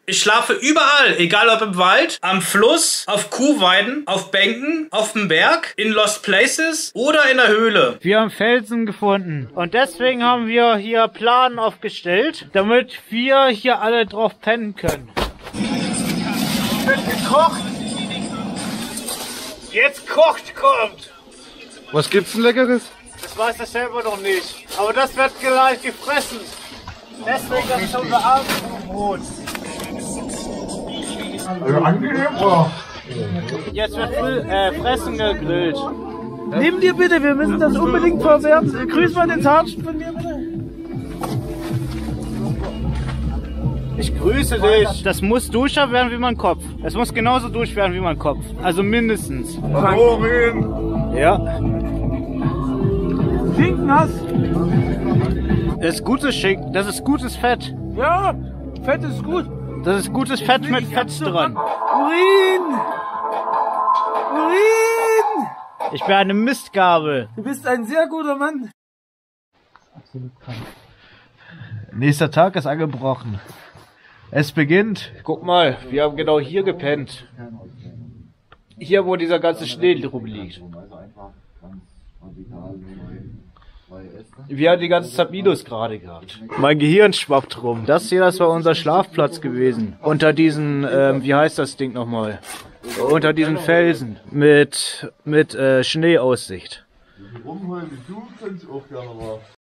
Ich schlafe überall, egal ob im Wald, am Fluss, auf Kuhweiden, auf Bänken, auf dem Berg, in Lost Places oder in der Höhle. Wir haben Felsen gefunden und deswegen haben wir hier Planen aufgestellt, damit wir hier alle drauf pennen können. Wird gekocht. Jetzt kocht kommt. Was gibt's denn Leckeres? Das weiß er selber noch nicht. Aber das wird gleich gefressen. Deswegen das ist unser Abendbrot. Also angenehm, oder? Jetzt wird Fressen gegrillt. Nimm dir bitte, wir müssen das unbedingt verwerten. Grüß mal den Sergeant von mir bitte. Ich grüße dich. Das muss duscher werden wie mein Kopf. Es muss genauso durch werden wie mein Kopf. Also mindestens. Ja. Schinken hast? Das ist gutes Schinken. Das ist gutes Fett. Ja, Fett ist gut. Das ist gutes Fett mit Fett dran. Urin! Urin! Ich bin eine Mistgabel. Du bist ein sehr guter Mann. Absolut krank. Nächster Tag ist angebrochen. Es beginnt. Guck mal, wir haben genau hier gepennt. Hier, wo dieser ganze Schnee drum liegt. Wir haben die ganze Zeit Minusgrade gehabt. Mein Gehirn schwappt rum. Das hier, das war unser Schlafplatz gewesen. Unter diesen, wie heißt das Ding nochmal? Unter diesen Felsen. Mit Schneeaussicht.